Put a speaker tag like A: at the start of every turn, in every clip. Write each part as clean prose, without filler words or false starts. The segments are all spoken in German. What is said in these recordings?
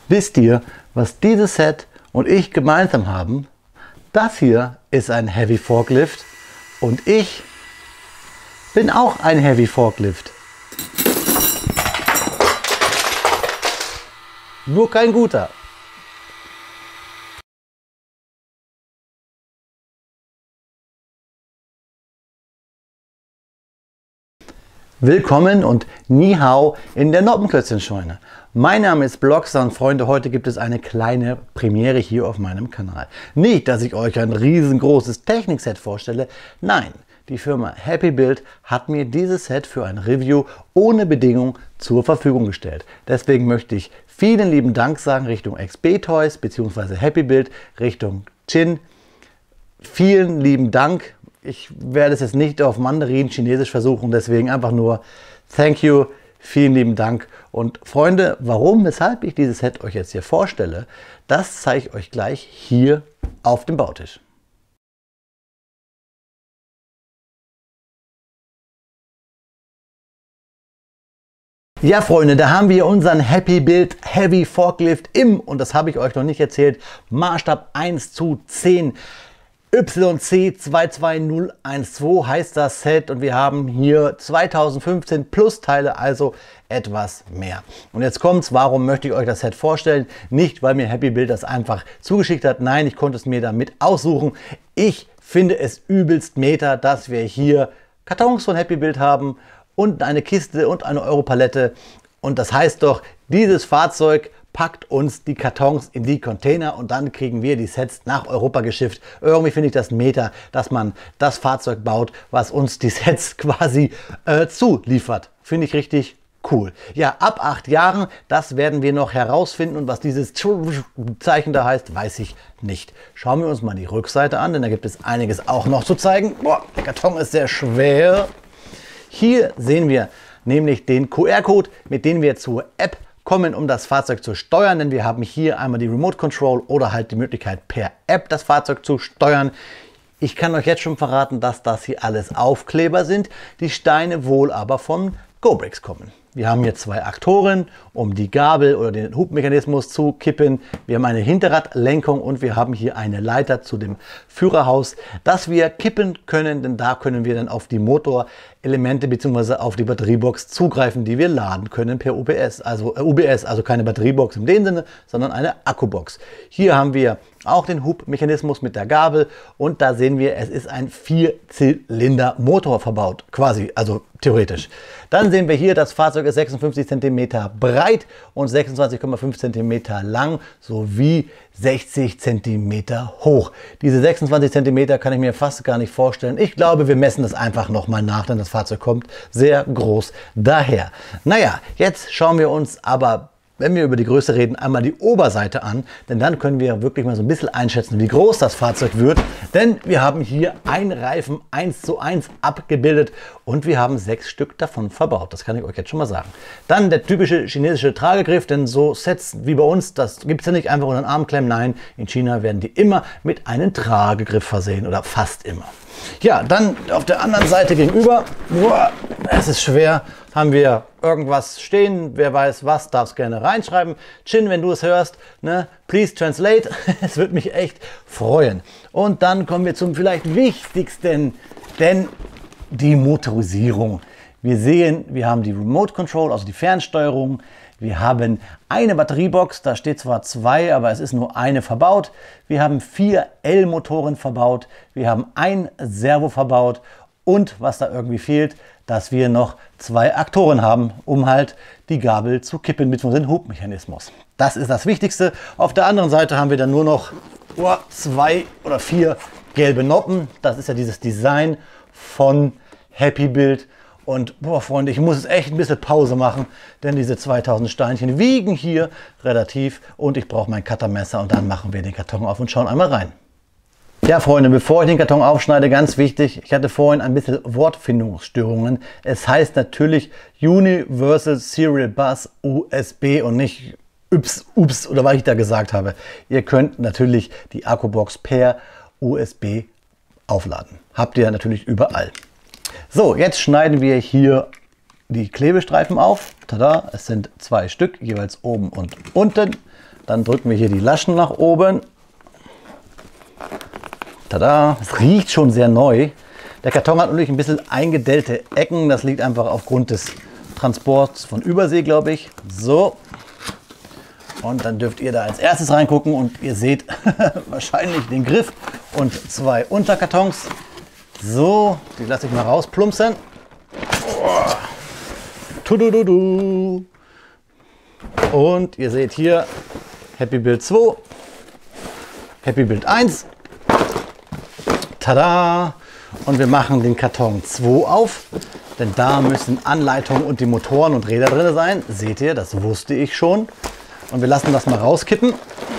A: Wisst ihr, was dieses Set und ich gemeinsam haben? Das hier ist ein Heavy Forklift und ich bin auch ein Heavy Forklift. Nur kein guter. Willkommen und Ni Hao in der Noppenklötzchenscheune. Mein Name ist Bloxer und Freunde, heute gibt es eine kleine Premiere hier auf meinem Kanal. Nicht, dass ich euch ein riesengroßes Technikset vorstelle, nein, die Firma Happy Build hat mir dieses Set für ein Review ohne Bedingung zur Verfügung gestellt. Deswegen möchte ich vielen lieben Dank sagen Richtung XB Toys bzw. Happy Build, Richtung Chin. Vielen lieben Dank. Ich werde es jetzt nicht auf Mandarin, Chinesisch versuchen, deswegen einfach nur Thank you, vielen lieben Dank. Und Freunde, warum, weshalb ich dieses Set euch jetzt hier vorstelle, das zeige ich euch gleich hier auf dem Bautisch. Ja Freunde, da haben wir unseren Happy Build Heavy Forklift im, und das habe ich euch noch nicht erzählt, Maßstab 1:10. YC22012 heißt das Set und wir haben hier 2015 plus Teile, also etwas mehr. Und jetzt kommt's, warum möchte ich euch das Set vorstellen? Nicht, weil mir Happy Build das einfach zugeschickt hat, nein, ich konnte es mir damit aussuchen. Ich finde es übelst meta, dass wir hier Kartons von Happy Build haben und eine Kiste und eine Europalette. Und das heißt doch, dieses Fahrzeug packt uns die Kartons in die Container und dann kriegen wir die Sets nach Europa geschifft. Irgendwie finde ich das meta, dass man das Fahrzeug baut, was uns die Sets quasi zuliefert. Finde ich richtig cool. Ja, ab 8 Jahren, das werden wir noch herausfinden, und was dieses Zeichen da heißt, weiß ich nicht. Schauen wir uns mal die Rückseite an, denn da gibt es einiges auch noch zu zeigen. Boah, der Karton ist sehr schwer. Hier sehen wir nämlich den QR-Code, mit dem wir zur App kommen, um das Fahrzeug zu steuern, denn wir haben hier einmal die Remote Control oder halt die Möglichkeit per App das Fahrzeug zu steuern. Ich kann euch jetzt schon verraten, dass das hier alles Aufkleber sind, die Steine wohl aber von GoBricks kommen. Wir haben hier 2 Aktoren, um die Gabel oder den Hubmechanismus zu kippen. Wir haben eine Hinterradlenkung und wir haben hier eine Leiter zu dem Führerhaus, das wir kippen können, denn da können wir dann auf die Motorelemente bzw. auf die Batteriebox zugreifen, die wir laden können per UPS. Also UBS, also keine Batteriebox in dem Sinne, sondern eine Akkubox. Hier haben wir auch den Hubmechanismus mit der Gabel und da sehen wir, es ist ein 4-Zylinder-Motor verbaut, quasi, also theoretisch. Dann sehen wir hier, das Fahrzeug ist 56 cm breit und 26,5 cm lang sowie 60 cm hoch. Diese 26 cm kann ich mir fast gar nicht vorstellen. Ich glaube, wir messen das einfach nochmal nach, denn das Fahrzeug kommt sehr groß daher. Naja, jetzt schauen wir uns aber, wenn wir über die Größe reden, einmal die Oberseite an, denn dann können wir wirklich mal so ein bisschen einschätzen, wie groß das Fahrzeug wird. Denn wir haben hier einen Reifen 1:1 abgebildet und wir haben 6 Stück davon verbaut. Das kann ich euch jetzt schon mal sagen. Dann der typische chinesische Tragegriff, denn so Sets wie bei uns, das gibt es ja nicht einfach unter den Arm klemmen. Nein, in China werden die immer mit einem Tragegriff versehen oder fast immer. Ja, dann auf der anderen Seite gegenüber, es ist schwer, haben wir irgendwas stehen, wer weiß was, darf es gerne reinschreiben. Chin, wenn du es hörst, ne, please translate, es würde mich echt freuen. Und dann kommen wir zum vielleicht wichtigsten, denn die Motorisierung. Wir sehen, wir haben die Remote Control, also die Fernsteuerung. Wir haben eine Batteriebox, da steht zwar 2, aber es ist nur eine verbaut. Wir haben 4 L-Motoren verbaut. Wir haben ein Servo verbaut. Und was da irgendwie fehlt, dass wir noch 2 Aktoren haben, um halt die Gabel zu kippen bzw. den Hubmechanismus. Das ist das Wichtigste. Auf der anderen Seite haben wir dann nur noch 2 oder 4 gelbe Noppen. Das ist ja dieses Design von Happy Build. Und boah, Freunde, ich muss jetzt echt ein bisschen Pause machen, denn diese 2000 Steinchen wiegen hier relativ und ich brauche mein Cuttermesser und dann machen wir den Karton auf und schauen einmal rein. Ja Freunde, bevor ich den Karton aufschneide, ganz wichtig, ich hatte vorhin ein bisschen Wortfindungsstörungen. Es heißt natürlich Universal Serial Bus USB und nicht Ups oder was ich da gesagt habe. Ihr könnt natürlich die Akkubox per USB aufladen. Habt ihr natürlich überall. So, jetzt schneiden wir hier die Klebestreifen auf. Tada, es sind 2 Stück, jeweils oben und unten. Dann drücken wir hier die Laschen nach oben. Tada! Es riecht schon sehr neu. Der Karton hat natürlich ein bisschen eingedellte Ecken. Das liegt einfach aufgrund des Transports von Übersee, glaube ich. So. Und dann dürft ihr da als erstes reingucken und ihr seht wahrscheinlich den Griff und 2 Unterkartons. So, die lasse ich mal rausplumpsen. Tudududu. Und ihr seht hier Happy Build 2, Happy Build 1. Tada! Und wir machen den Karton 2 auf, denn da müssen Anleitungen und die Motoren und Räder drin sein. Seht ihr, das wusste ich schon. Und wir lassen das mal rauskippen.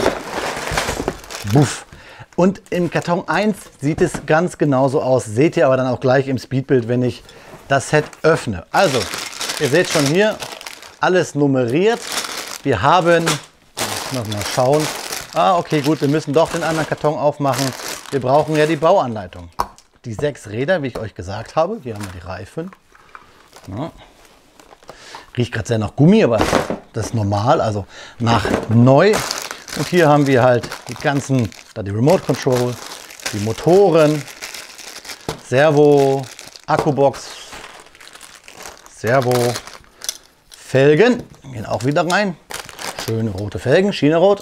A: Buff. Und im Karton 1 sieht es ganz genauso aus. Seht ihr aber dann auch gleich im Speedbild, wenn ich das Set öffne. Also, ihr seht schon hier, alles nummeriert. Wir haben, ich muss mal schauen. Ah, okay, gut, wir müssen doch den anderen Karton aufmachen. Wir brauchen ja die Bauanleitung. Die 6 Räder, wie ich euch gesagt habe. Hier haben wir die Reifen. Ja. Riecht gerade sehr nach Gummi, aber das ist normal, also nach neu. Und hier haben wir halt die ganzen, da die Remote Control, die Motoren, Servo, Akkubox, Servo, Felgen, gehen auch wieder rein. Schöne rote Felgen, China-Rot.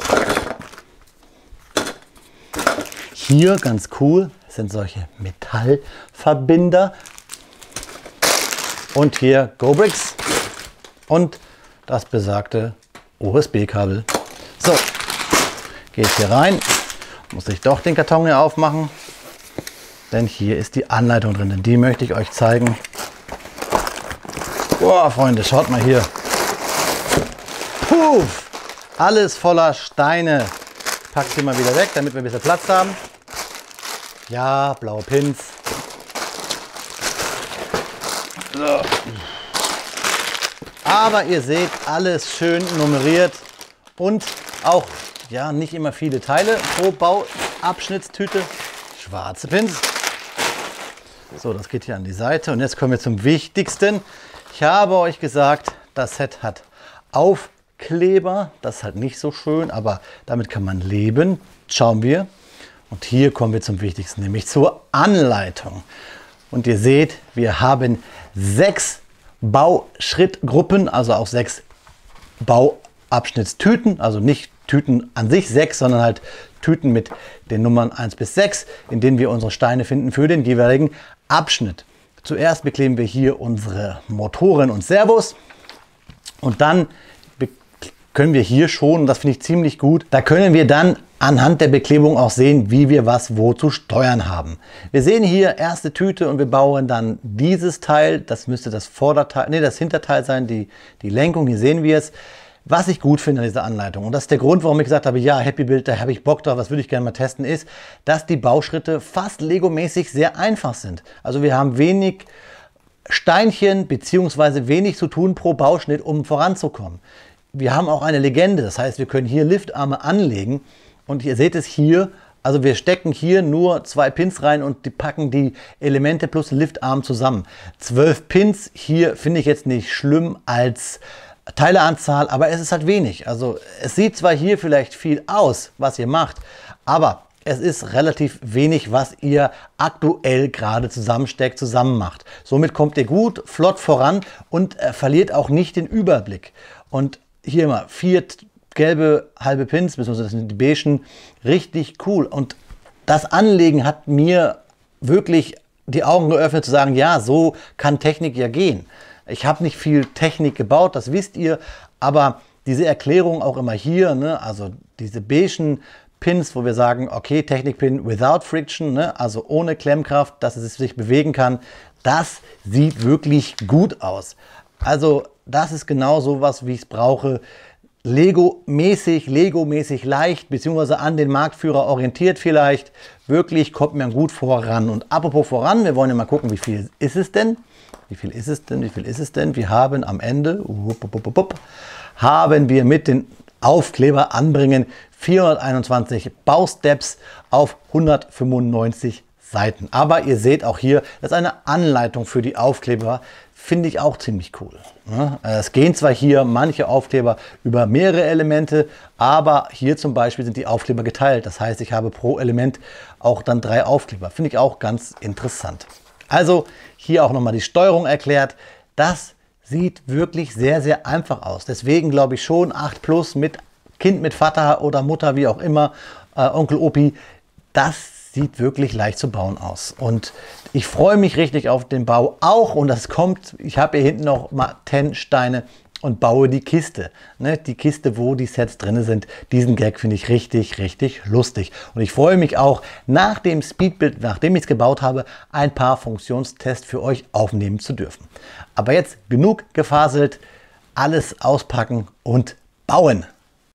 A: Hier ganz cool sind solche Metallverbinder. Und hier Go-Bricks und das besagte USB-Kabel. So, gehe ich hier rein. Muss ich doch den Karton hier aufmachen, denn hier ist die Anleitung drin. Denn die möchte ich euch zeigen. Boah, Freunde, schaut mal hier. Puff! Alles voller Steine. Pack sie mal wieder weg, damit wir ein bisschen Platz haben. Ja, blaue Pins. So. Aber ihr seht, alles schön nummeriert und auch ja, nicht immer viele Teile pro Bauabschnittstüte. Schwarze Pins. So, das geht hier an die Seite. Und jetzt kommen wir zum Wichtigsten. Ich habe euch gesagt, das Set hat Aufkleber. Das ist halt nicht so schön, aber damit kann man leben. Schauen wir. Und hier kommen wir zum Wichtigsten, nämlich zur Anleitung. Und ihr seht, wir haben 6 Bauschrittgruppen, also auch 6 Bauabschnittstüten, also nicht Tüten an sich 6, sondern halt Tüten mit den Nummern 1 bis 6, in denen wir unsere Steine finden für den jeweiligen Abschnitt. Zuerst bekleben wir hier unsere Motoren und Servos und dann können wir hier schon, und das finde ich ziemlich gut, da können wir dann anhand der Beklebung auch sehen, wie wir was wo zu steuern haben. Wir sehen hier erste Tüte und wir bauen dann dieses Teil, das müsste das Vorderteil, nee, das Hinterteil sein, die Lenkung, hier sehen wir es. Was ich gut finde an dieser Anleitung, und das ist der Grund, warum ich gesagt habe, ja, Happy Build, da habe ich Bock drauf, das würde ich gerne mal testen, ist, dass die Bauschritte fast Lego-mäßig sehr einfach sind. Also wir haben wenig Steinchen bzw. wenig zu tun pro Bauschnitt, um voranzukommen. Wir haben auch eine Legende, das heißt, wir können hier Liftarme anlegen und ihr seht es hier, also wir stecken hier nur 2 Pins rein und die packen die Elemente plus Liftarm zusammen. 12 Pins, hier finde ich jetzt nicht schlimm als Teileanzahl, aber es ist halt wenig. Also es sieht zwar hier vielleicht viel aus, was ihr macht, aber es ist relativ wenig, was ihr aktuell gerade zusammensteckt, zusammen macht. Somit kommt ihr gut, flott voran und verliert auch nicht den Überblick. Und hier mal 4 gelbe halbe Pins, beziehungsweise das sind die beigen, richtig cool. Und das Anlegen hat mir wirklich die Augen geöffnet zu sagen, ja, so kann Technik ja gehen. Ich habe nicht viel Technik gebaut, das wisst ihr, aber diese Erklärung auch immer hier, ne, also diese beigen Pins, wo wir sagen, okay, Technikpin without friction, ne, also ohne Klemmkraft, dass es sich bewegen kann, das sieht wirklich gut aus. Also das ist genau sowas, wie ich es brauche. Lego-mäßig leicht, beziehungsweise an den Marktführer orientiert vielleicht. Wirklich kommt mir gut voran. Und apropos voran, wir wollen ja mal gucken, wie viel ist es denn? Wie viel ist es denn? Wie viel ist es denn? Wir haben am Ende, haben wir mit den Aufkleber anbringen 421 Bausteps auf 195 Seiten. Aber ihr seht auch hier, das ist eine Anleitung für die Aufkleber. finde ich auch ziemlich cool. Es gehen zwar hier manche Aufkleber über mehrere Elemente, aber hier zum Beispiel sind die Aufkleber geteilt. Das heißt, ich habe pro Element auch dann 3 Aufkleber. Finde ich auch ganz interessant. Also hier auch nochmal die Steuerung erklärt. Das sieht wirklich sehr, sehr einfach aus. Deswegen glaube ich schon 8 Plus mit Kind, mit Vater oder Mutter, wie auch immer, Onkel, Opi, das sieht wirklich leicht zu bauen aus. Und ich freue mich richtig auf den Bau auch. Und das kommt, ich habe hier hinten noch Martensteine und baue die Kiste. Ne? Die Kiste, wo die Sets drin sind. Diesen Gag finde ich richtig, richtig lustig. Und ich freue mich auch, nach dem Speedbuild, nachdem ich es gebaut habe, ein paar Funktionstests für euch aufnehmen zu dürfen. Aber jetzt genug gefaselt, alles auspacken und bauen.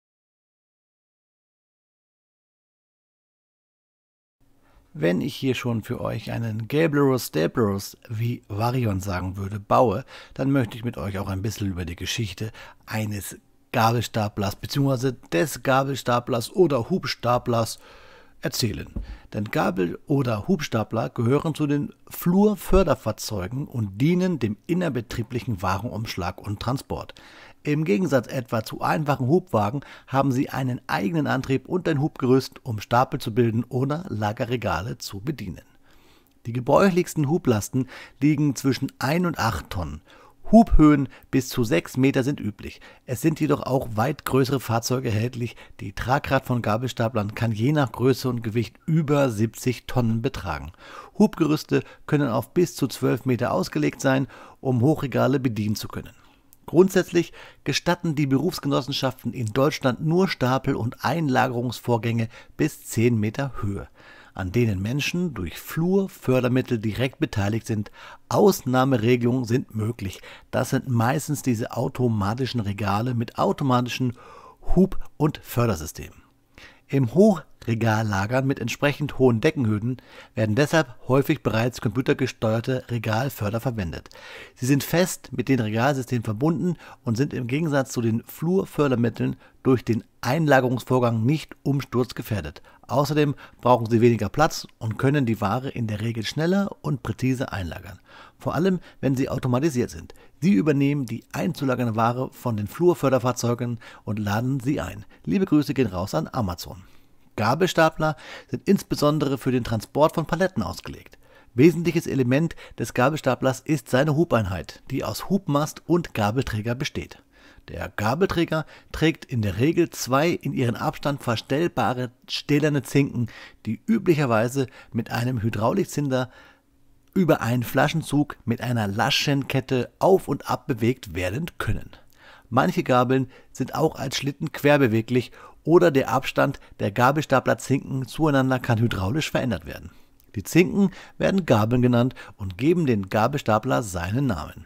A: Wenn ich hier schon für euch einen Gablurus Stablurus, wie Varion sagen würde, baue, dann möchte ich mit euch auch ein bisschen über die Geschichte eines Gabelstaplers bzw. des Gabelstaplers oder Hubstaplers erzählen. Denn Gabel- oder Hubstapler gehören zu den Flurförderfahrzeugen und dienen dem innerbetrieblichen Warenumschlag und Transport. Im Gegensatz etwa zu einfachen Hubwagen haben sie einen eigenen Antrieb und ein Hubgerüst, um Stapel zu bilden oder Lagerregale zu bedienen. Die gebräuchlichsten Hublasten liegen zwischen 1 und 8 Tonnen. Hubhöhen bis zu 6 Meter sind üblich. Es sind jedoch auch weit größere Fahrzeuge erhältlich. Die Tragkraft von Gabelstaplern kann je nach Größe und Gewicht über 70 Tonnen betragen. Hubgerüste können auf bis zu 12 Meter ausgelegt sein, um Hochregale bedienen zu können. Grundsätzlich gestatten die Berufsgenossenschaften in Deutschland nur Stapel- und Einlagerungsvorgänge bis 10 Meter Höhe, an denen Menschen durch Flurfördermittel direkt beteiligt sind. Ausnahmeregelungen sind möglich. Das sind meistens diese automatischen Regale mit automatischen Hub- und Fördersystemen. Im Hochregallagern mit entsprechend hohen Deckenhöhen werden deshalb häufig bereits computergesteuerte Regalförder verwendet. Sie sind fest mit den Regalsystemen verbunden und sind im Gegensatz zu den Flurfördermitteln durch den Einlagerungsvorgang nicht umsturzgefährdet. Außerdem brauchen sie weniger Platz und können die Ware in der Regel schneller und präzise einlagern. Vor allem, wenn sie automatisiert sind. Sie übernehmen die einzulagernde Ware von den Flurförderfahrzeugen und laden sie ein. Liebe Grüße gehen raus an Amazon. Gabelstapler sind insbesondere für den Transport von Paletten ausgelegt. Wesentliches Element des Gabelstaplers ist seine Hubeinheit, die aus Hubmast und Gabelträger besteht. Der Gabelträger trägt in der Regel 2 in ihren Abstand verstellbare stählerne Zinken, die üblicherweise mit einem Hydraulikzylinder über einen Flaschenzug mit einer Laschenkette auf und ab bewegt werden können. Manche Gabeln sind auch als Schlitten querbeweglich oder der Abstand der Gabelstaplerzinken zueinander kann hydraulisch verändert werden. Die Zinken werden Gabeln genannt und geben den Gabelstapler seinen Namen.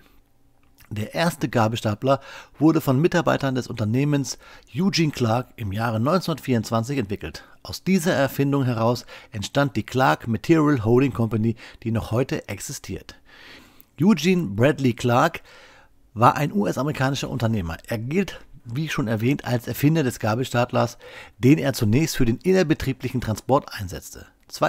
A: Der erste Gabelstapler wurde von Mitarbeitern des Unternehmens Eugene Clark im Jahre 1924 entwickelt. Aus dieser Erfindung heraus entstand die Clark Material Holding Company, die noch heute existiert. Eugene Bradley Clark war ein US-amerikanischer Unternehmer. Er gilt, wie schon erwähnt, als Erfinder des Gabelstaplers, den er zunächst für den innerbetrieblichen Transport einsetzte.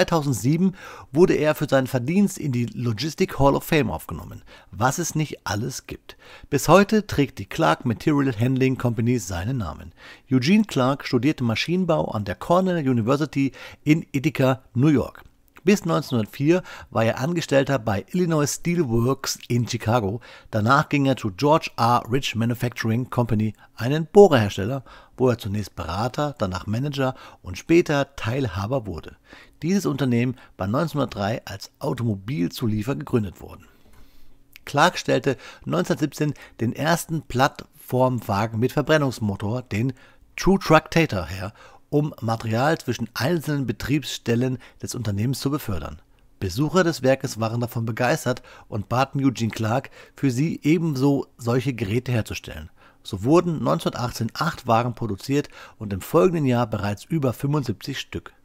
A: 2007 wurde er für seinen Verdienst in die Logistic Hall of Fame aufgenommen, was es nicht alles gibt. Bis heute trägt die Clark Material Handling Company seinen Namen. Eugene Clark studierte Maschinenbau an der Cornell University in Ithaca, New York. Bis 1904 war er Angestellter bei Illinois Steel Works in Chicago. Danach ging er zu George R. Rich Manufacturing Company, einen Bohrerhersteller, wo er zunächst Berater, danach Manager und später Teilhaber wurde. Dieses Unternehmen war 1903 als Automobilzulieferer gegründet worden. Clark stellte 1917 den ersten Plattformwagen mit Verbrennungsmotor, den True Tractator, her, um Material zwischen einzelnen Betriebsstellen des Unternehmens zu befördern. Besucher des Werkes waren davon begeistert und baten Eugene Clark, für sie ebenso solche Geräte herzustellen. So wurden 1918 8 Wagen produziert und im folgenden Jahr bereits über 75 Stück.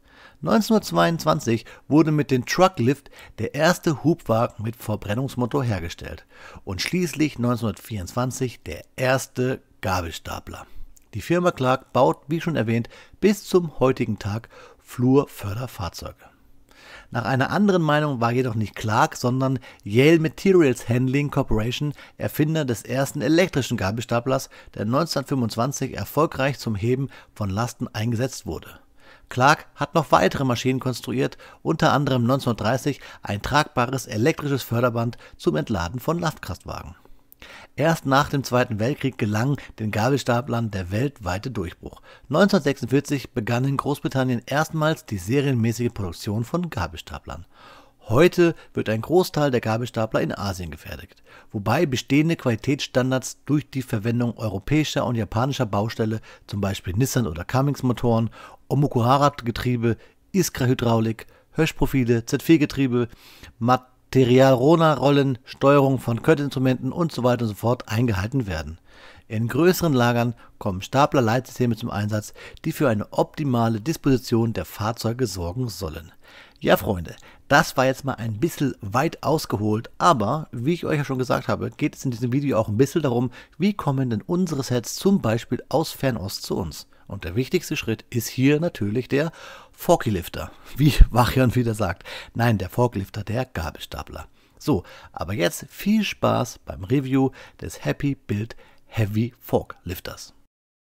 A: 1922 wurde mit dem Trucklift der erste Hubwagen mit Verbrennungsmotor hergestellt und schließlich 1924 der erste Gabelstapler. Die Firma Clark baut, wie schon erwähnt, bis zum heutigen Tag Flurförderfahrzeuge. Nach einer anderen Meinung war jedoch nicht Clark, sondern Yale Materials Handling Corporation Erfinder des ersten elektrischen Gabelstaplers, der 1925 erfolgreich zum Heben von Lasten eingesetzt wurde. Clark hat noch weitere Maschinen konstruiert, unter anderem 1930 ein tragbares elektrisches Förderband zum Entladen von Lastkraftwagen. Erst nach dem Zweiten Weltkrieg gelang den Gabelstaplern der weltweite Durchbruch. 1946 begann in Großbritannien erstmals die serienmäßige Produktion von Gabelstaplern. Heute wird ein Großteil der Gabelstapler in Asien gefertigt, wobei bestehende Qualitätsstandards durch die Verwendung europäischer und japanischer Bausteine, zum Beispiel Nissan oder Cummins Motoren, Omokuhara-Getriebe, Iskra-Hydraulik, Höschprofile, Z4-Getriebe, Material-Rona-Rollen, Steuerung von Köttinstrumenten und so weiter und so fort eingehalten werden. In größeren Lagern kommen Stapler-Leitsysteme zum Einsatz, die für eine optimale Disposition der Fahrzeuge sorgen sollen. Ja, Freunde, das war jetzt mal ein bisschen weit ausgeholt, aber wie ich euch ja schon gesagt habe, geht es in diesem Video auch ein bisschen darum, wie kommen denn unsere Sets zum Beispiel aus Fernost zu uns. Und der wichtigste Schritt ist hier natürlich der Forklifter, wie Wachion wieder sagt. Nein, der Forklifter, der Gabelstapler. So, aber jetzt viel Spaß beim Review des Happy Build Heavy Forklifters.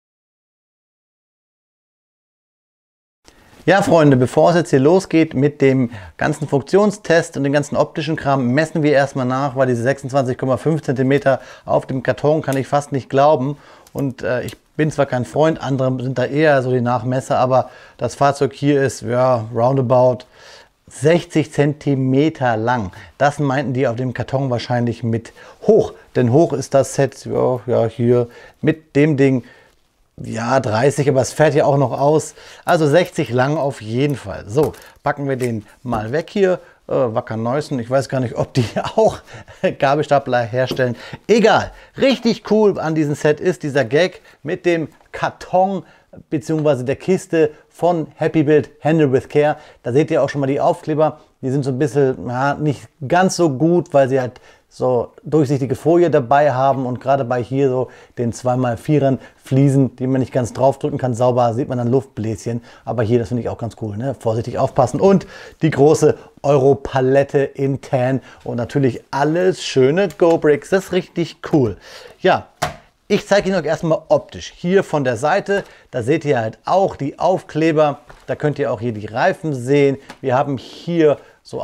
A: Ja, Freunde, bevor es jetzt hier losgeht mit dem ganzen Funktionstest und dem ganzen optischen Kram, messen wir erstmal nach, weil diese 26,5 cm auf dem Karton kann ich fast nicht glauben. Und ich bin zwar kein Freund, andere sind da eher so die Nachmesser, aber das Fahrzeug hier ist ja roundabout 60 cm lang. Das meinten die auf dem Karton wahrscheinlich mit hoch, denn hoch ist das Set ja hier mit dem Ding ja 30, aber es fährt ja auch noch aus, also 60 lang auf jeden Fall. So, packen wir den mal weg hier. Wacker Neusen, ich weiß gar nicht, ob die auch Gabelstapler herstellen. Egal, richtig cool an diesem Set ist dieser Gag mit dem Karton bzw. der Kiste von Happy Build Handle with Care. Da seht ihr auch schon mal die Aufkleber. Die sind so ein bisschen nicht ganz so gut, weil sie halt so durchsichtige Folie dabei haben und gerade bei hier so den 2x4ern Fliesen, die man nicht ganz draufdrücken kann, sauber sieht man dann Luftbläschen. Aber hier, das finde ich auch ganz cool, ne? Vorsichtig aufpassen. Und die große Euro-Palette in Tan und natürlich alles schöne Go-Bricks. Das ist richtig cool. Ja, ich zeige Ihnen euch erstmal optisch. Hier von der Seite, da seht ihr halt auch die Aufkleber. Da könnt ihr auch hier die Reifen sehen. Wir haben hier so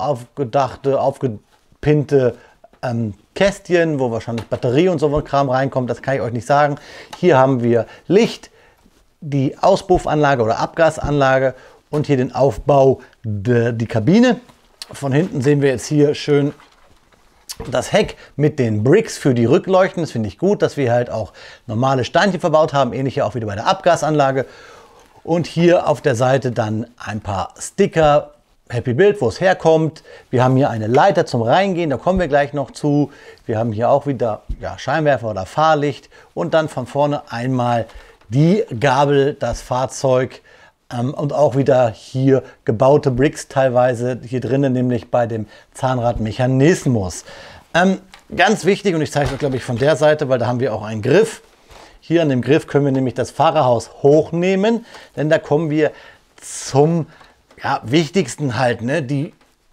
A: aufgepinnte Kästchen, wo wahrscheinlich Batterie und so ein Kram reinkommt, das kann ich euch nicht sagen. Hier haben wir Licht, die Auspuffanlage oder Abgasanlage und hier den Aufbau, die Kabine. Von hinten sehen wir jetzt hier schön das Heck mit den Bricks für die Rückleuchten. Das finde ich gut, dass wir halt auch normale Steinchen verbaut haben, ähnlich ja auch wieder bei der Abgasanlage. Und hier auf der Seite dann ein paar Sticker, Happy Build, wo es herkommt. Wir haben hier eine Leiter zum Reingehen, da kommen wir gleich noch zu. Wir haben hier auch wieder Scheinwerfer oder Fahrlicht und dann von vorne einmal die Gabel, das Fahrzeug und auch wieder hier gebaute Bricks teilweise hier drinnen, nämlich bei dem Zahnradmechanismus. Ganz wichtig, und ich zeige es euch glaube ich von der Seite, weil da haben wir auch einen Griff. Hier an dem Griff können wir nämlich das Fahrerhaus hochnehmen, denn da kommen wir zum wichtigsten halt, ne? Die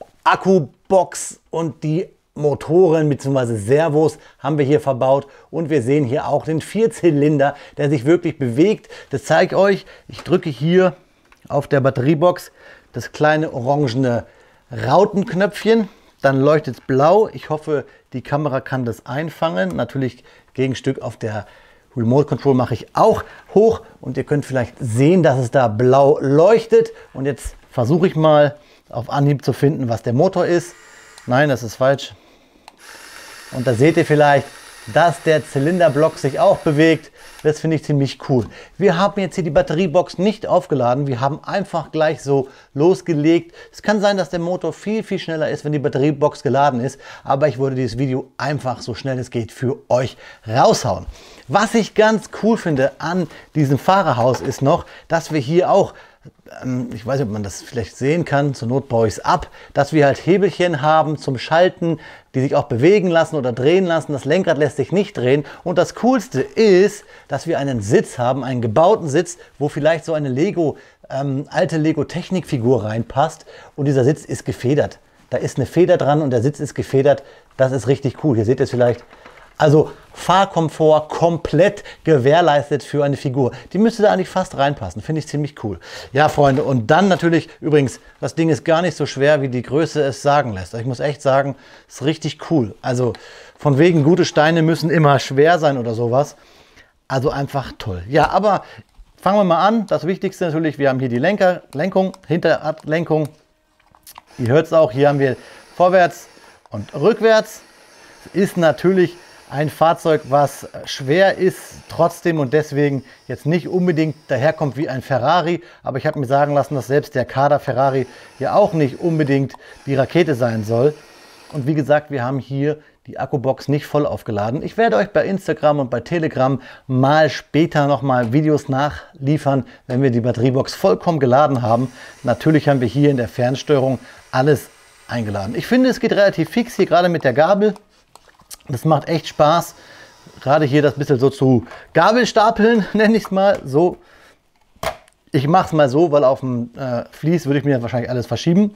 A: Akkubox und die Motoren bzw. Servos haben wir hier verbaut und wir sehen hier auch den Vierzylinder, der sich wirklich bewegt. Das zeige ich euch. Ich drücke hier auf der Batteriebox das kleine orangene Rautenknöpfchen, dann leuchtet es blau. Ich hoffe, die Kamera kann das einfangen. Natürlich Gegenstück auf der Remote Control mache ich auch hoch und ihr könnt vielleicht sehen, dass es da blau leuchtet. Und jetzt versuche ich mal auf Anhieb zu finden, was der Motor ist. Nein, das ist falsch. Und da seht ihr vielleicht, dass der Zylinderblock sich auch bewegt. Das finde ich ziemlich cool. Wir haben jetzt hier die Batteriebox nicht aufgeladen. Wir haben einfach gleich so losgelegt. Es kann sein, dass der Motor viel, viel schneller ist, wenn die Batteriebox geladen ist. Aber ich wollte dieses Video einfach so schnell es geht für euch raushauen. Was ich ganz cool finde an diesem Fahrerhaus ist noch, dass wir hier auch ich weiß nicht, ob man das vielleicht sehen kann, zur Not baue ich es ab, dass wir halt Hebelchen haben zum Schalten, die sich auch bewegen lassen oder drehen lassen. Das Lenkrad lässt sich nicht drehen. Und das Coolste ist, dass wir einen Sitz haben, einen gebauten Sitz, wo vielleicht so eine alte Lego-Technikfigur reinpasst. Und dieser Sitz ist gefedert. Da ist eine Feder dran und der Sitz ist gefedert. Das ist richtig cool. Hier seht ihr es vielleicht. Also Fahrkomfort komplett gewährleistet für eine Figur. Die müsste da eigentlich fast reinpassen. Finde ich ziemlich cool. Ja, Freunde, und dann natürlich, übrigens, das Ding ist gar nicht so schwer, wie die Größe es sagen lässt. Ich muss echt sagen, ist richtig cool. Also von wegen, gute Steine müssen immer schwer sein oder sowas. Also einfach toll. Ja, aber fangen wir mal an. Das Wichtigste natürlich, wir haben hier die Lenkung, Hinterradlenkung. Ihr hört es auch, hier haben wir vorwärts und rückwärts. Ist natürlich ein Fahrzeug, was schwer ist, trotzdem und deswegen jetzt nicht unbedingt daherkommt wie ein Ferrari. Aber ich habe mir sagen lassen, dass selbst der Kader Ferrari ja auch nicht unbedingt die Rakete sein soll. Und wie gesagt, wir haben hier die Akkubox nicht voll aufgeladen. Ich werde euch bei Instagram und bei Telegram mal später nochmal Videos nachliefern, wenn wir die Batteriebox vollkommen geladen haben. Natürlich haben wir hier in der Fernsteuerung alles eingeladen. Ich finde, es geht relativ fix hier, gerade mit der Gabel. Das macht echt Spaß, gerade hier das bisschen so zu Gabelstapeln, nenne ich es mal so. Ich mache es mal so, weil auf dem Vlies würde ich mir wahrscheinlich alles verschieben.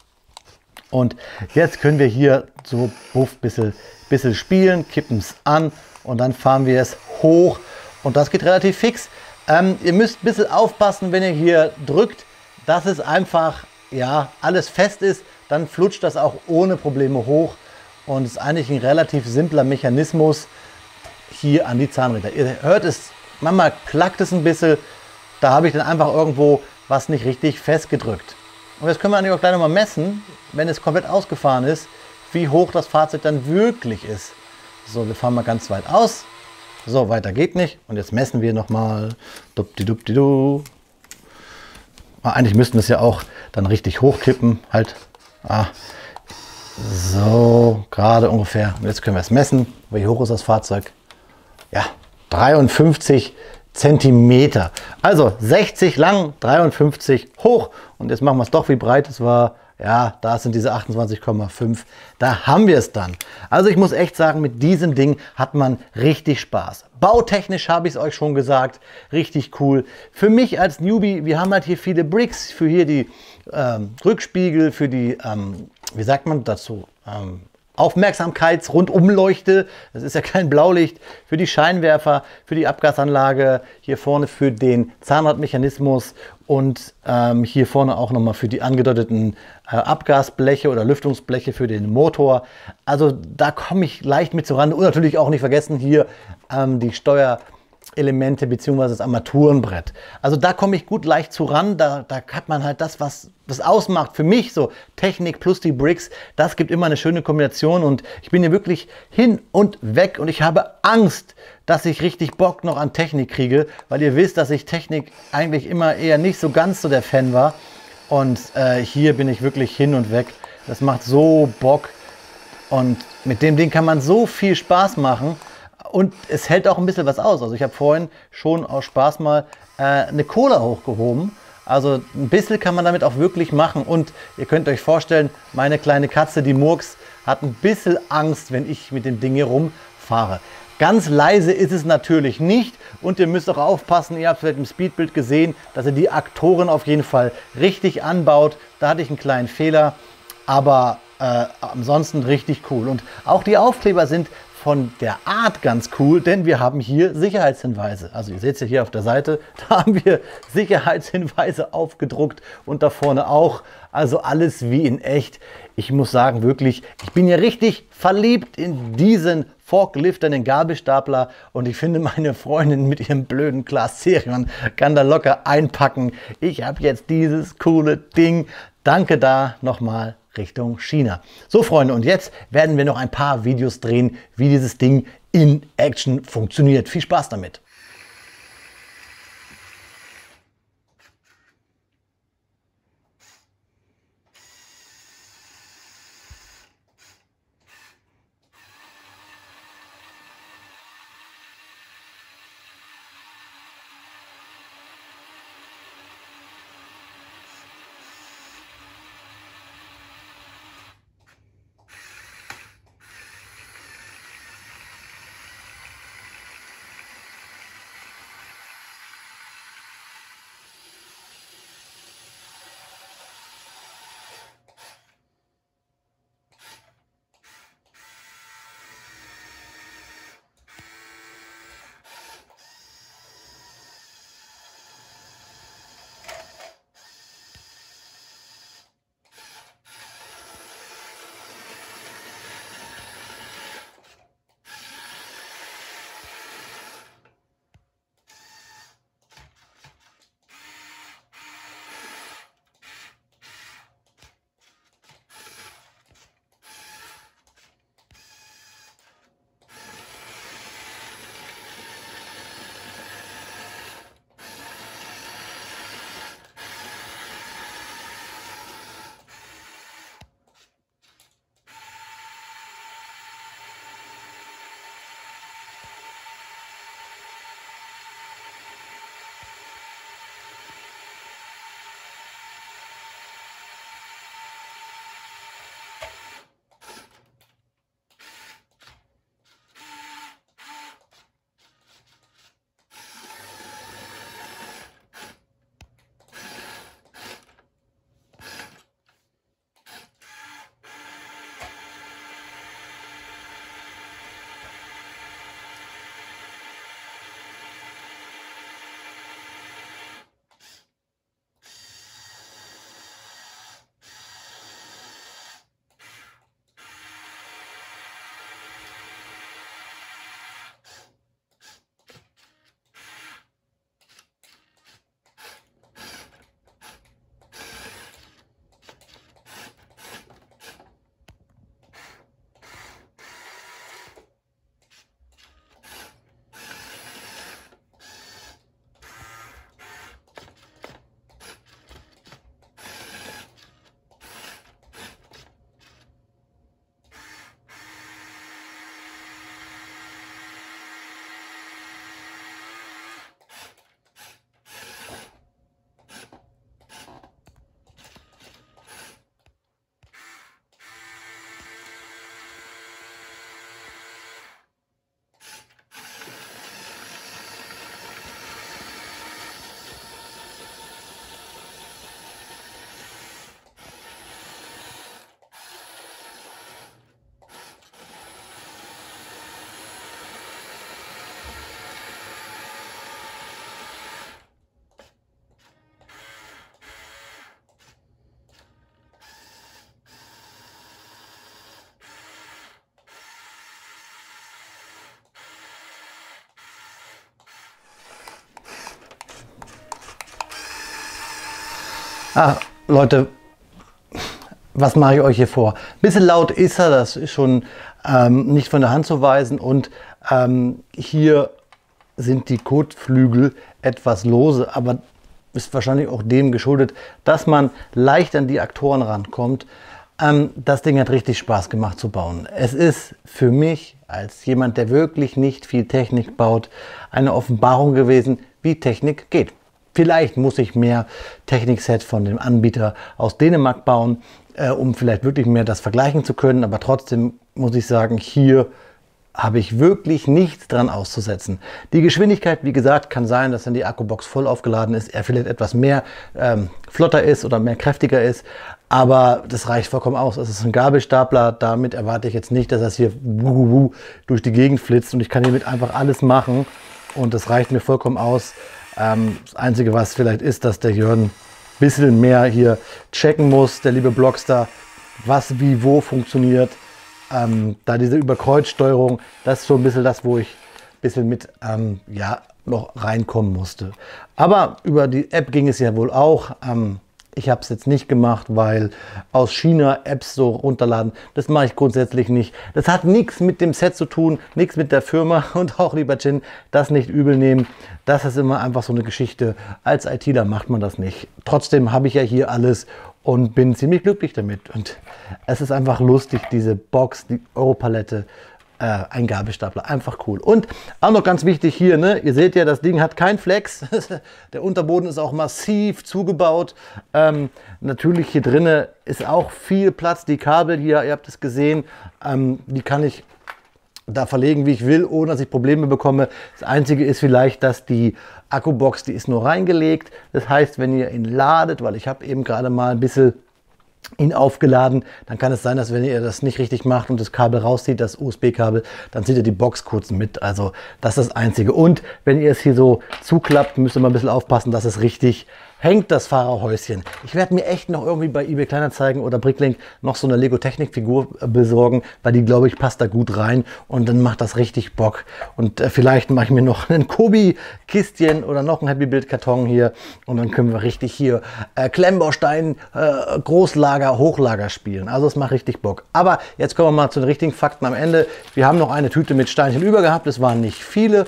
A: Und jetzt können wir hier so bisschen spielen, kippen es an und dann fahren wir es hoch. Und das geht relativ fix. Ihr müsst ein bisschen aufpassen, wenn ihr hier drückt, dass es einfach, ja, alles fest ist. Dann flutscht das auch ohne Probleme hoch. Und es ist eigentlich ein relativ simpler Mechanismus hier an die Zahnräder. Ihr hört es, manchmal klackt es ein bisschen. Da habe ich dann einfach irgendwo was nicht richtig festgedrückt. Und jetzt können wir eigentlich auch gleich nochmal messen, wenn es komplett ausgefahren ist, wie hoch das Fahrzeug dann wirklich ist. So, wir fahren mal ganz weit aus. So, weiter geht nicht. Und jetzt messen wir nochmal. Dupdi-dupdi-du. Eigentlich müssten wir es ja auch dann richtig hochkippen. Halt. So, gerade ungefähr. Und jetzt können wir es messen. Wie hoch ist das Fahrzeug? Ja, 53 Zentimeter. Also 60 lang, 53 hoch. Und jetzt machen wir es doch wie breit. Es war, ja, da sind diese 28,5. Da haben wir es dann. Also ich muss echt sagen, mit diesem Ding hat man richtig Spaß. Bautechnisch habe ich es euch schon gesagt. Richtig cool. Für mich als Newbie, wir haben halt hier viele Bricks. Für hier die Rückspiegel, für die, wie sagt man dazu, Aufmerksamkeitsrundumleuchte. Das ist ja kein Blaulicht. Für die Scheinwerfer, für die Abgasanlage, hier vorne für den Zahnradmechanismus und hier vorne auch nochmal für die angedeuteten Abgasbleche oder Lüftungsbleche für den Motor. Also da komme ich leicht mit zurande. Und natürlich auch nicht vergessen hier die Steuerelemente bzw. das Armaturenbrett. Also da komme ich gut leicht zu ran. Da hat man halt das, was das ausmacht. Für mich so Technik plus die Bricks, das gibt immer eine schöne Kombination. Und ich bin hier wirklich hin und weg. Und ich habe Angst, dass ich richtig Bock noch an Technik kriege. Weil ihr wisst, dass ich Technik eigentlich immer eher nicht so ganz so der Fan war. Und hier bin ich wirklich hin und weg. Das macht so Bock. Und mit dem Ding kann man so viel Spaß machen. Und es hält auch ein bisschen was aus. Also ich habe vorhin schon aus Spaß mal eine Cola hochgehoben. Also ein bisschen kann man damit auch wirklich machen. Und ihr könnt euch vorstellen, meine kleine Katze, die Murks, hat ein bisschen Angst, wenn ich mit dem Ding hier rumfahre. Ganz leise ist es natürlich nicht. Und ihr müsst auch aufpassen, ihr habt vielleicht im Speedbild gesehen, dass ihr die Aktoren auf jeden Fall richtig anbaut. Da hatte ich einen kleinen Fehler. Aber ansonsten richtig cool. Und auch die Aufkleber sind von der Art ganz cool, denn wir haben hier Sicherheitshinweise. Also ihr seht es ja hier auf der Seite, da haben wir Sicherheitshinweise aufgedruckt und da vorne auch. Also alles wie in echt. Ich muss sagen, wirklich, ich bin ja richtig verliebt in diesen Forklift, den Gabelstapler, und ich finde, meine Freundin mit ihrem blöden Glas Serion kann da locker einpacken. Ich habe jetzt dieses coole Ding. Danke da nochmal Richtung China. So Freunde, und jetzt werden wir noch ein paar Videos drehen, wie dieses Ding in Action funktioniert. Viel Spaß damit! Leute, was mache ich euch hier vor? Ein bisschen laut ist er, das ist schon nicht von der Hand zu weisen. Und hier sind die Kotflügel etwas lose, aber ist wahrscheinlich auch dem geschuldet, dass man leicht an die Aktoren rankommt. Das Ding hat richtig Spaß gemacht zu bauen. Es ist für mich als jemand, der wirklich nicht viel Technik baut, eine Offenbarung gewesen, wie Technik geht. Vielleicht muss ich mehr Technikset von dem Anbieter aus Dänemark bauen, um vielleicht wirklich mehr das vergleichen zu können. Aber trotzdem muss ich sagen, hier habe ich wirklich nichts dran auszusetzen. Die Geschwindigkeit, wie gesagt, kann sein, dass wenn die Akkubox voll aufgeladen ist, er vielleicht etwas mehr flotter ist oder mehr kräftiger ist. Aber das reicht vollkommen aus. Es ist ein Gabelstapler, damit erwarte ich jetzt nicht, dass das hier durch die Gegend flitzt und ich kann hiermit einfach alles machen und das reicht mir vollkommen aus. Das Einzige, was vielleicht ist, dass der Jörn ein bisschen mehr hier checken muss, der liebe Blockstar, was wie wo funktioniert. Da diese Überkreuzsteuerung, das ist schon ein bisschen das, wo ich ein bisschen mit ja, noch reinkommen musste. Aber über die App ging es ja wohl auch. Ich habe es jetzt nicht gemacht, weil aus China Apps so runterladen, das mache ich grundsätzlich nicht. Das hat nichts mit dem Set zu tun, nichts mit der Firma und auch lieber Chin, das nicht übel nehmen. Das ist immer einfach so eine Geschichte. Als ITler macht man das nicht. Trotzdem habe ich ja hier alles und bin ziemlich glücklich damit. Und es ist einfach lustig, diese Box, die Europalette, ein Gabelstapler, einfach cool. Und auch noch ganz wichtig hier, ne? Ihr seht ja, das Ding hat kein Flex. Der Unterboden ist auch massiv zugebaut. Natürlich hier drinnen ist auch viel Platz. Die Kabel hier, ihr habt es gesehen, die kann ich da verlegen, wie ich will, ohne dass ich Probleme bekomme. Das Einzige ist vielleicht, dass die Akkubox, die ist nur reingelegt. Das heißt, wenn ihr ihn ladet, weil ich habe eben gerade mal ein bisschen ihn aufgeladen, dann kann es sein, dass wenn ihr das nicht richtig macht und das Kabel rauszieht, das USB-Kabel, dann zieht ihr die Box kurz mit. Also das ist das Einzige. Und wenn ihr es hier so zuklappt, müsst ihr mal ein bisschen aufpassen, dass es richtig hängt, das Fahrerhäuschen. Ich werde mir echt noch irgendwie bei eBay Kleinanzeigen oder Bricklink noch so eine Lego-Technik-Figur besorgen, weil die, glaube ich, passt da gut rein und dann macht das richtig Bock. Und vielleicht mache ich mir noch einen Kobi-Kistchen oder noch einen Happy Build-Karton hier und dann können wir richtig hier Klemmbaustein, Großlager, Hochlager spielen. Also es macht richtig Bock. Aber jetzt kommen wir mal zu den richtigen Fakten am Ende. Wir haben noch eine Tüte mit Steinchen über gehabt, es waren nicht viele.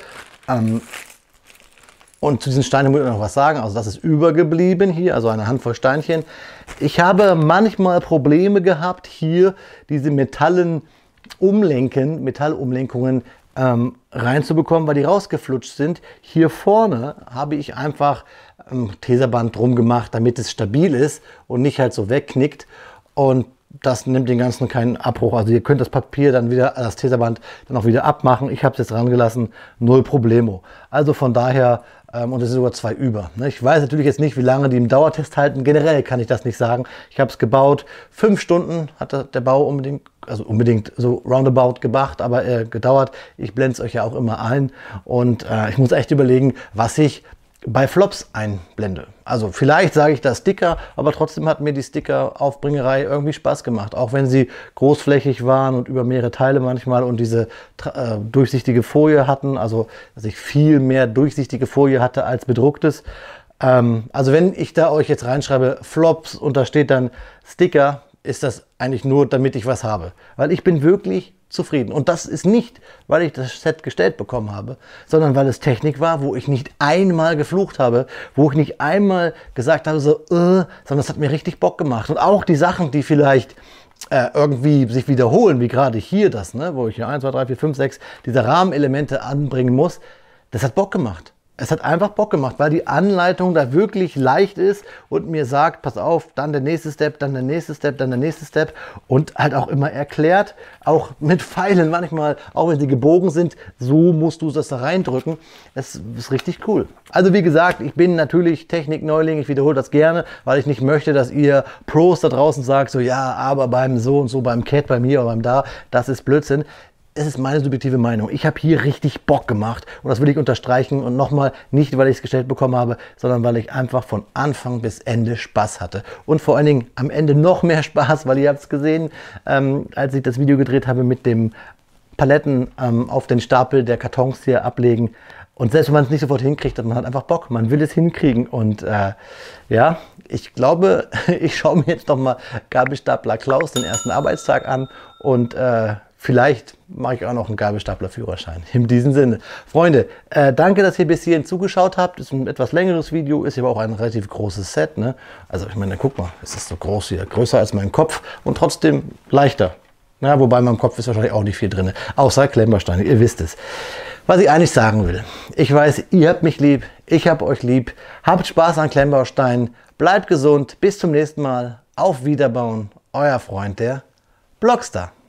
A: Und zu diesen Steinen muss ich noch was sagen. Also das ist übergeblieben hier, also eine Handvoll Steinchen. Ich habe Probleme gehabt, hier diese Metallumlenkungen reinzubekommen, weil die rausgeflutscht sind. Hier vorne habe ich einfach Teserband drum gemacht, damit es stabil ist und nicht halt so wegknickt. Und das nimmt den ganzen keinen Abbruch. Also ihr könnt das Papier dann wieder, das Teserband dann auch wieder abmachen. Ich habe es jetzt rangelassen, null Problemo. Also von daher, und es sind sogar 2 über. Ich weiß natürlich jetzt nicht, wie lange die im Dauertest halten. Generell kann ich das nicht sagen. Ich habe es gebaut. 5 Stunden hat der Bau unbedingt so roundabout gemacht, aber gedauert. Ich blende es euch ja auch immer ein. Und ich muss echt überlegen, was ich bei Flops einblende. Also vielleicht sage ich da Sticker, aber trotzdem hat mir die Sticker-Aufbringerei irgendwie Spaß gemacht. Auch wenn sie großflächig waren und über mehrere Teile manchmal und diese durchsichtige Folie hatten. Also dass ich viel mehr durchsichtige Folie hatte als bedrucktes. Also wenn ich da euch jetzt reinschreibe Flops und da steht dann Sticker, ist das eigentlich nur, damit ich was habe. Weil ich bin wirklich zufrieden. Und das ist nicht, weil ich das Set gestellt bekommen habe, sondern weil es Technik war, wo ich nicht einmal geflucht habe, wo ich nicht einmal gesagt habe, so, sondern es hat mir richtig Bock gemacht. Und auch die Sachen, die vielleicht irgendwie sich wiederholen, wie gerade hier das, ne, wo ich hier 1, 2, 3, 4, 5, 6 diese Rahmenelemente anbringen muss, das hat Bock gemacht. Es hat einfach Bock gemacht, weil die Anleitung da wirklich leicht ist und mir sagt, pass auf, dann der nächste Step, dann der nächste Step, dann der nächste Step und halt auch immer erklärt, auch mit Pfeilen manchmal, auch wenn sie gebogen sind, so musst du das da reindrücken. Das ist richtig cool. Also wie gesagt, ich bin natürlich Technik-Neuling, ich wiederhole das gerne, weil ich nicht möchte, dass ihr Pros da draußen sagt, so ja, aber beim so und so, beim Cat, bei mir oder beim da, das ist Blödsinn. Es ist meine subjektive Meinung. Ich habe hier richtig Bock gemacht und das will ich unterstreichen und nochmal nicht, weil ich es gestellt bekommen habe, sondern weil ich einfach von Anfang bis Ende Spaß hatte. Und vor allen Dingen am Ende noch mehr Spaß, weil ihr habt es gesehen, als ich das Video gedreht habe mit dem Paletten auf den Stapel der Kartons hier ablegen. Und selbst wenn man es nicht sofort hinkriegt, hat man halt einfach Bock. Man will es hinkriegen und ja, ich glaube, ich schaue mir jetzt nochmal Gabelstapler Klaus den ersten Arbeitstag an und vielleicht mache ich auch noch einen Gabelstapler-Führerschein. In diesem Sinne. Freunde, danke, dass ihr bis hierhin zugeschaut habt. Ist ein etwas längeres Video, ist aber auch ein relativ großes Set. Ne? Also ich meine, guck mal, es ist so groß hier, größer als mein Kopf und trotzdem leichter. Ja, wobei in meinem Kopf ist wahrscheinlich auch nicht viel drin, außer Klemmbausteine, ihr wisst es. Was ich eigentlich sagen will, ich weiß, ihr habt mich lieb, ich hab euch lieb, habt Spaß an Klemmbausteinen, bleibt gesund, bis zum nächsten Mal, auf Wiederbauen, euer Freund, der Blockstar.